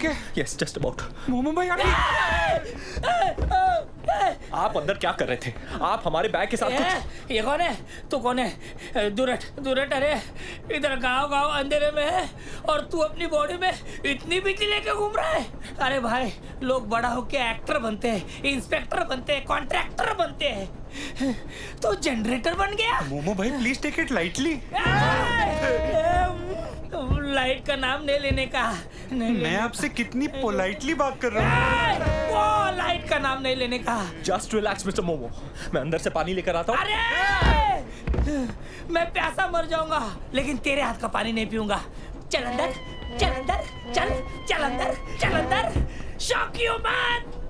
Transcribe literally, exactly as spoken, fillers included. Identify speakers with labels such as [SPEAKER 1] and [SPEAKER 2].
[SPEAKER 1] ठीक है?
[SPEAKER 2] Yes, just about.
[SPEAKER 1] Momo भाई आप
[SPEAKER 2] आप अंदर क्या कर रहे थे? आप हमारे बैग के साथ कुछ...
[SPEAKER 3] ये कौन है? तू कौन है? दुरट दुरट, अरे इधर गाँव गाँव अंधेरे में है और तू अपनी बॉडी में इतनी बिजली लेके घूम रहा है। अरे भाई, लोग बड़ा होके एक्टर बनते हैं, इंस्पेक्टर बनते हैं, कॉन्ट्रैक्टर बनते हैं, तो जनरेटर बन गया।
[SPEAKER 1] मोमो भाई please take it lightly.
[SPEAKER 3] Light का नाम नहीं लेने का। नहीं
[SPEAKER 1] मैं आपसे कितनी पोलाइटली बात कर रहा हूँ।
[SPEAKER 3] वो लाइट का नाम नहीं लेने का।
[SPEAKER 2] जस्ट रिलैक्स मिस्टर मोमो, मैं अंदर से पानी लेकर आता हूँ।
[SPEAKER 3] अरे मैं प्यासा मर जाऊंगा लेकिन तेरे हाथ का पानी नहीं पीऊंगा। चल अंदर, चल अंदर, चल चल अंदर, चल अंदर। शौक यू मत।